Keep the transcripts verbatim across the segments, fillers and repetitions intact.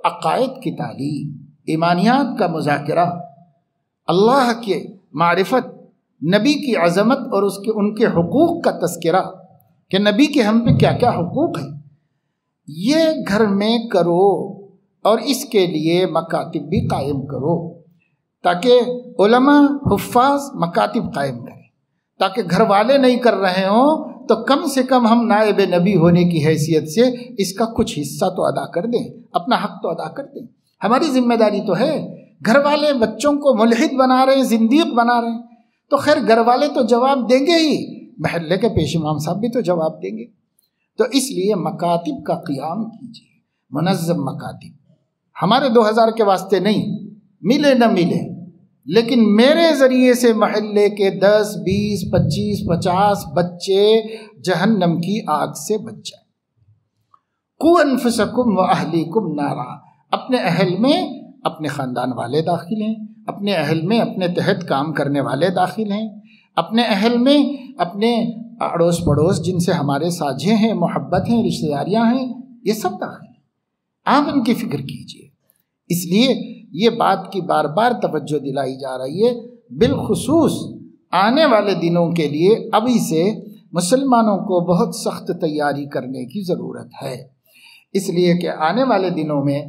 عقائد کی تعلیم، ایمانیات کا مذاکرہ، اللہ کے معرفت، نبی کی عظمت اور اس کے ان کے حقوق کا تذکرہ کہ نبی کے ہم پہ کیا کیا حقوق ہیں، یہ گھر میں کرو اور اس کے لیے مکاتب بھی قائم کرو تاکہ علماء حفاظ مکاتب قائم کریں، تاکہ گھر والے نہیں کر رہے ہوں تو کم سے کم ہم نائب نبی ہونے کی حیثیت سے اس کا کچھ حصہ تو ادا کر دیں، اپنا حق تو ادا کر دیں۔ ہماری ذمہ داری تو ہے۔ گھر والے بچوں کو ملحد بنا رہے ہیں، زندیق بنا رہے ہیں، تو خیر گھر والے تو جواب دیں گے ہی، محلے کے پیش امام صاحب بھی تو جواب دیں گے۔ تو اس لیے مکاتب کا قیام کیجیے، منظم مکاتب، ہمارے دو ہزار کے واسطے نہیں، ملے نہ ملے، لیکن میرے ذریعے سے محلے کے دس بیس پچیس پچاس بچے جہنم کی آگ سے بچ جائیں۔ قوا انفسکم واہلیکم نارا، اپنے اہل میں اپنے خاندان والے داخل ہیں، اپنے اہل میں اپنے تحت کام کرنے والے داخل ہیں، اپنے اہل میں اپنے اڑوس پڑوس جن سے ہمارے ساجھے ہیں، محبت ہیں، رشتہ داریاں ہیں، یہ سب داخل ہیں۔ آپ ان کی فکر کیجئے۔ اس لیے یہ بات کی بار بار توجہ دلائی جا رہی ہے، بالخصوص آنے والے دنوں کے لیے ابھی سے مسلمانوں کو بہت سخت تیاری کرنے کی ضرورت ہے، اس لیے کہ آنے والے دنوں میں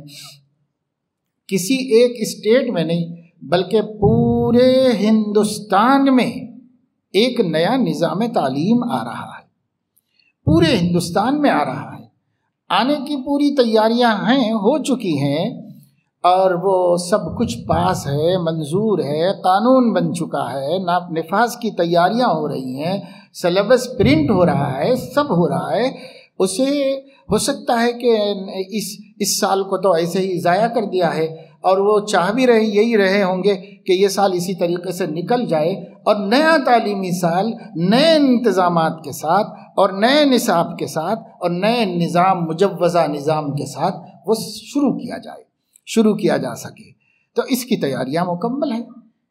کسی ایک اسٹیٹ میں نہیں بلکہ پورے ہندوستان میں ایک نیا نظام تعلیم آ رہا ہے، پورے ہندوستان میں آ رہا ہے، آنے کی پوری تیاریاں ہیں، ہو چکی ہیں، اور وہ سب کچھ پاس ہے، منظور ہے، قانون بن چکا ہے، نفاذ کی تیاریاں ہو رہی ہیں، سلیبس پرنٹ ہو رہا ہے، سب ہو رہا ہے۔ اسے ہو سکتا ہے کہ اس اس سال کو تو ایسے ہی ضائع کر دیا ہے، اور وہ چاہ بھی رہے یہی رہے ہوں گے کہ یہ سال اسی طریقے سے نکل جائے، اور نیا تعلیمی سال نئے انتظامات کے ساتھ اور نئے نصاب کے ساتھ اور نئے نظام، مجوزہ نظام کے ساتھ وہ شروع کیا جائے، شروع کیا جا سکے۔ تو اس کی تیاریاں مکمل ہیں۔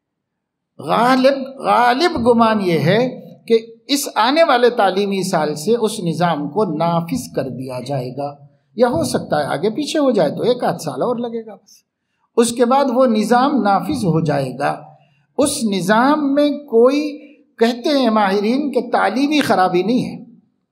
غالب غالب گمان یہ ہے کہ اس آنے والے تعلیمی سال سے اس نظام کو نافذ کر دیا جائے گا، یا ہو سکتا ہے آگے پیچھے ہو جائے تو ایک آدھ سال اور لگے گا، بس اس کے بعد وہ نظام نافذ ہو جائے گا۔ اس نظام میں کوئی، کہتے ہیں ماہرین کہ تعلیمی خرابی نہیں ہے،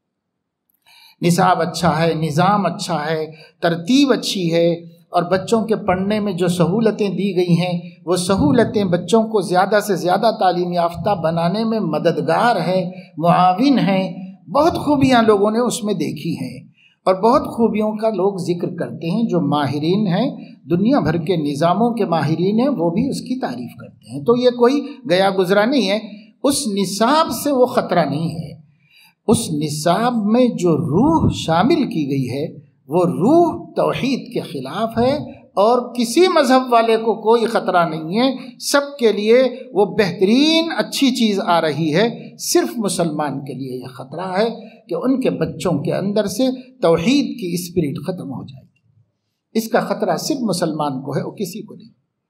نصاب اچھا ہے، نظام اچھا ہے، ترتیب اچھی ہے، اور بچوں کے پڑھنے میں جو سہولتیں دی گئی ہیں وہ سہولتیں بچوں کو زیادہ سے زیادہ تعلیم یافتہ بنانے میں مددگار ہے، معاون ہیں، بہت خوبیاں لوگوں نے اس میں دیکھی ہیں، اور بہت خوبیوں کا لوگ ذکر کرتے ہیں، جو ماہرین ہیں، دنیا بھر کے نظاموں کے ماہرین ہیں، وہ بھی اس کی تعریف کرتے ہیں۔ تو یہ کوئی گیا گزرا نہیں ہے، اس نصاب سے وہ خطرہ نہیں ہے۔ اس نصاب میں جو روح شامل کی گئی ہے وہ روح توحید کے خلاف ہے، اور کسی مذہب والے کو کوئی خطرہ نہیں ہے، سب کے لیے وہ بہترین اچھی چیز آ رہی ہے۔ صرف مسلمان کے لیے یہ خطرہ ہے کہ ان کے بچوں کے اندر سے توحید کی اسپرٹ ختم ہو جائے گی۔ اس کا خطرہ صرف مسلمان کو ہے، وہ کسی کو نہیں۔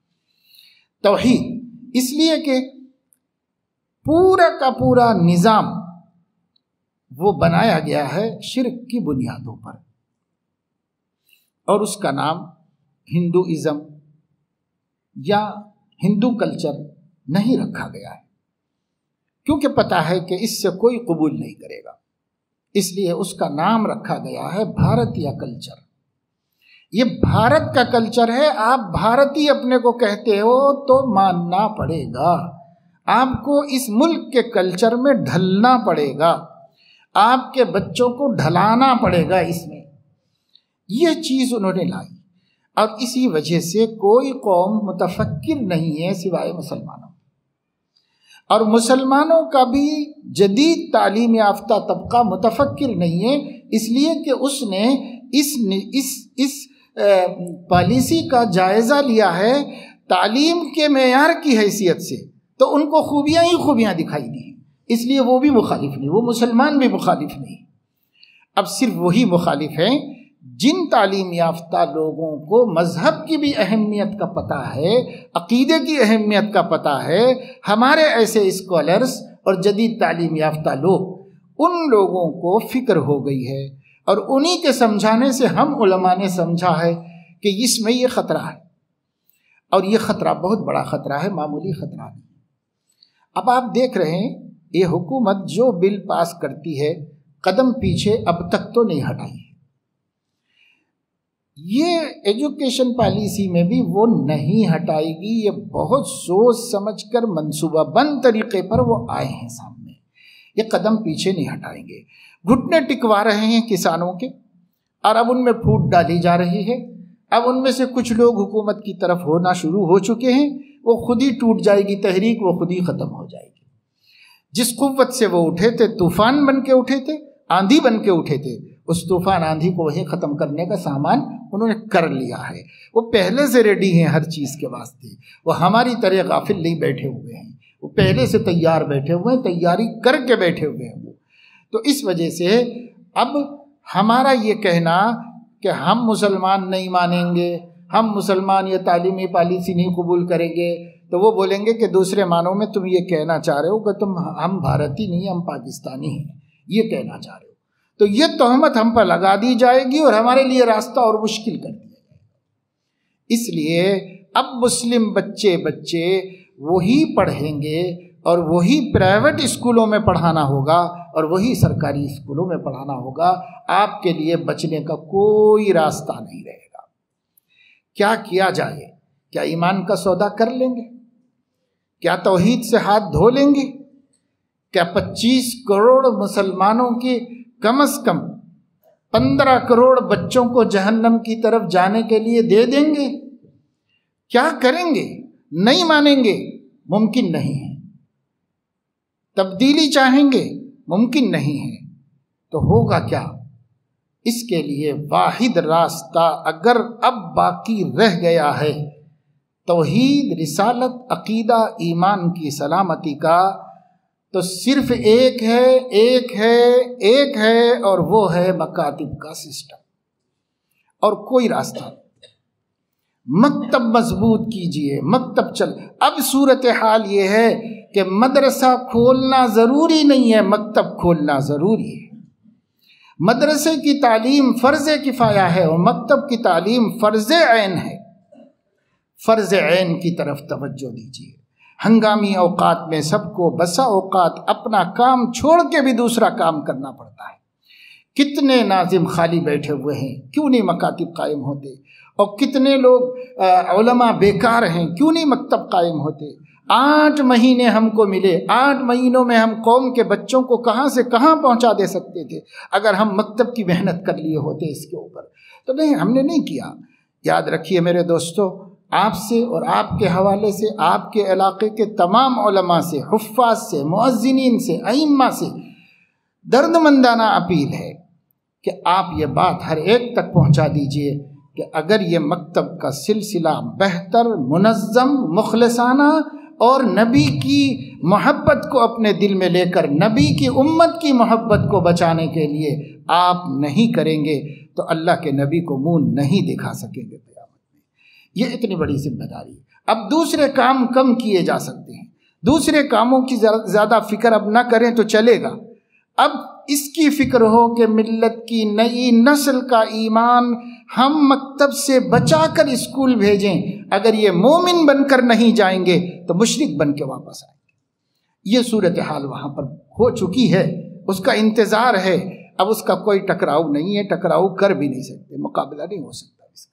توحید اس لیے کہ پورا کا پورا نظام وہ بنایا گیا ہے شرک کی بنیادوں پر، اور اس کا نام ہندوازم یا ہندو کلچر نہیں رکھا گیا ہے، کیونکہ پتہ ہے کہ اس سے کوئی قبول نہیں کرے گا، اس لیے اس کا نام رکھا گیا ہے بھارتیہ کلچر۔ یہ بھارت کا کلچر ہے، آپ بھارتی اپنے کو کہتے ہو تو ماننا پڑے گا، آپ کو اس ملک کے کلچر میں ڈھلنا پڑے گا، آپ کے بچوں کو ڈھلانا پڑے گا اس میں۔ یہ چیز انہوں نے لائی، اور اسی وجہ سے کوئی قوم متفکر نہیں ہے سوائے مسلمانوں، اور مسلمانوں کا بھی جدید تعلیم یافتہ طبقہ متفکر نہیں ہے، اس لیے کہ اس نے اس اس اس پالیسی کا جائزہ لیا ہے تعلیم کے معیار کی حیثیت سے، تو ان کو خوبیاں ہی خوبیاں دکھائی دی، اس لیے وہ بھی مخالف نہیں، وہ مسلمان بھی مخالف نہیں۔ اب صرف وہی مخالف ہیں جن تعلیم یافتہ لوگوں کو مذہب کی بھی اہمیت کا پتہ ہے، عقیدے کی اہمیت کا پتہ ہے، ہمارے ایسے اسکالرز اور جدید تعلیم یافتہ لوگ، ان لوگوں کو فکر ہو گئی ہے، اور انہی کے سمجھانے سے ہم علماء نے سمجھا ہے کہ اس میں یہ خطرہ ہے، اور یہ خطرہ بہت بڑا خطرہ ہے، معمولی خطرہ نہیں۔ اب آپ دیکھ رہے ہیں یہ حکومت جو بل پاس کرتی ہے قدم پیچھے اب تک تو نہیں ہٹائی، یہ ایجوکیشن پالیسی میں بھی وہ نہیں ہٹائے گی، یہ بہت سوچ سمجھ کر منصوبہ بند طریقے پر وہ آئے ہیں سامنے، یہ قدم پیچھے نہیں ہٹائیں گے، گھٹنے ٹکوا رہے ہیں کسانوں کے، اور اب ان میں پھوٹ ڈالی جا رہی ہے، اب ان میں سے کچھ لوگ حکومت کی طرف ہونا شروع ہو چکے ہیں، وہ خود ہی ٹوٹ جائے گی تحریک، وہ خود ہی ختم ہو جائے گی۔ جس قوت سے وہ اٹھے تھے، طوفان بن کے اٹھے تھے، آندھی بن کے اٹھے تھے، اس طوفان آندھی کو وہی ختم کرنے کا سامان انہوں نے کر لیا ہے، وہ پہلے سے ریڈی ہیں ہر چیز کے واسطے، وہ ہماری طرح غافل نہیں بیٹھے ہوئے ہیں، وہ پہلے سے تیار بیٹھے ہوئے ہیں، تیاری کر کے بیٹھے ہوئے ہیں وہ۔ تو اس وجہ سے اب ہمارا یہ کہنا کہ ہم مسلمان نہیں مانیں گے، ہم مسلمان یہ تعلیمی پالیسی نہیں قبول کریں گے، تو وہ بولیں گے کہ دوسرے معنوں میں تم یہ کہنا چاہ رہے ہو کہ تم ہم بھارتی نہیں، ہم پاکستانی ہیں، یہ کہنا چاہ رہے ہو، تو یہ تہمت ہم پر لگا دی جائے گی اور ہمارے لیے راستہ اور مشکل کر دیا جائے گا۔ اس لیے اب مسلم بچے بچے وہی پڑھیں گے اور وہی پرائیویٹ اسکولوں میں پڑھانا ہوگا اور وہی سرکاری اسکولوں میں پڑھانا ہوگا، آپ کے لیے بچنے کا کوئی راستہ نہیں رہے گا۔ کیا کیا جائے؟ کیا ایمان کا سودا کر لیں گے؟ کیا توحید سے ہاتھ دھو لیں گے؟ کیا پچیس کروڑ مسلمانوں کی کم از کم پندرہ کروڑ بچوں کو جہنم کی طرف جانے کے لیے دے دیں گے؟ کیا کریں گے؟ نہیں مانیں گے، ممکن نہیں ہے۔ تبدیلی چاہیں گے، ممکن نہیں ہے۔ تو ہوگا کیا؟ اس کے لیے واحد راستہ اگر اب باقی رہ گیا ہے توحید، رسالت، عقیدہ، ایمان کی سلامتی کا، تو صرف ایک ہے ایک ہے ایک ہے اور وہ ہے مکاتب کا سسٹم، اور کوئی راستہ نہیں۔ مکتب مضبوط کیجئے، مکتب چل۔ اب صورتحال یہ ہے کہ مدرسہ کھولنا ضروری نہیں ہے، مکتب کھولنا ضروری ہے۔ مدرسے کی تعلیم فرض کفایہ ہے اور مکتب کی تعلیم فرض عین ہے۔ فرض عین کی طرف توجہ دیجیے۔ ہنگامی اوقات میں سب کو بسا اوقات اپنا کام چھوڑ کے بھی دوسرا کام کرنا پڑتا ہے۔ کتنے ناظم خالی بیٹھے ہوئے ہیں، کیوں نہیں مکاتب قائم ہوتے؟ اور کتنے لوگ علماء بیکار ہیں، کیوں نہیں مکتب قائم ہوتے؟ آٹھ مہینے ہم کو ملے، آٹھ مہینوں میں ہم قوم کے بچوں کو کہاں سے کہاں پہنچا دے سکتے تھے اگر ہم مکتب کی محنت کر لیے ہوتے اس کے اوپر، تو نہیں، ہم نے نہیں کیا۔ یاد رکھیے میرے دوستو، آپ سے اور آپ کے حوالے سے، آپ کے علاقے کے تمام علماء سے، حفاظ سے، مؤذنین سے، ائمہ سے درد مندانہ اپیل ہے کہ آپ یہ بات ہر ایک تک پہنچا دیجئے کہ اگر یہ مکتب کا سلسلہ بہتر، منظم، مخلصانہ اور نبی کی محبت کو اپنے دل میں لے کر نبی کی امت کی محبت کو بچانے کے لیے آپ نہیں کریں گے تو اللہ کے نبی کو منہ نہیں دکھا سکیں گے قیامت میں۔ یہ اتنی بڑی ذمہ داری۔ اب دوسرے کام کم کیے جا سکتے ہیں، دوسرے کاموں کی زیادہ فکر اب نہ کریں تو چلے گا۔ اب اس کی فکر ہو کہ ملت کی نئی نسل کا ایمان ہم مکتب سے بچا کر اسکول بھیجیں، اگر یہ مومن بن کر نہیں جائیں گے تو مشرک بن کے واپس آئیں گے۔ یہ صورتحال وہاں پر ہو چکی ہے، اس کا انتظار ہے، اب اس کا کوئی ٹکراؤ نہیں ہے، ٹکراؤ کر بھی نہیں سکتے، مقابلہ نہیں ہو سکتا اس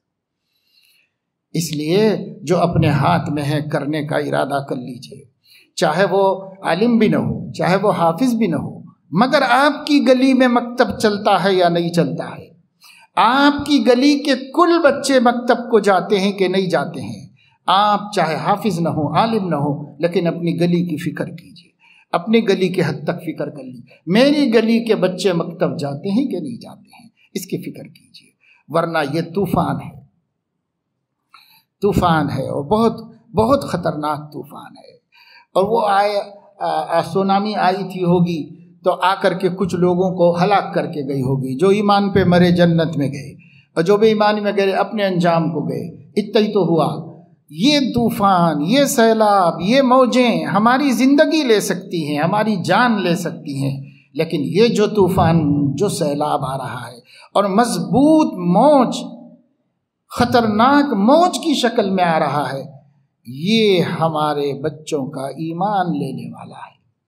کا۔ اس لیے جو اپنے ہاتھ میں ہے کرنے کا ارادہ کر لیجئے، چاہے وہ عالم بھی نہ ہو، چاہے وہ حافظ بھی نہ ہو، مگر آپ کی گلی میں مکتب چلتا ہے یا نہیں چلتا ہے؟ آپ کی گلی کے کل بچے مکتب کو جاتے ہیں کہ نہیں جاتے ہیں؟ آپ چاہے حافظ نہ ہو، عالم نہ ہو، لیکن اپنی گلی کی فکر کیجیے، اپنی گلی کے حد تک فکر کر لیجیے، میری گلی کے بچے مکتب جاتے ہیں کہ نہیں جاتے ہیں، اس کی فکر کیجیے، ورنہ یہ طوفان ہے، طوفان ہے اور بہت بہت خطرناک طوفان ہے۔ اور وہ آئے سونامی آئی تھی ہوگی تو آ کر کے کچھ لوگوں کو ہلاک کر کے گئی ہوگی، جو ایمان پہ مرے جنت میں گئے اور جو بے ایمانی میں گئے اپنے انجام کو گئے، اتنا ہی تو ہوا۔ یہ طوفان، یہ سیلاب، یہ موجیں ہماری زندگی لے سکتی ہیں، ہماری جان لے سکتی ہیں، لیکن یہ جو طوفان، جو سیلاب آ رہا ہے اور مضبوط موج خطرناک موج کی شکل میں آ رہا ہے، یہ ہمارے بچوں کا ایمان لینے والا ہے۔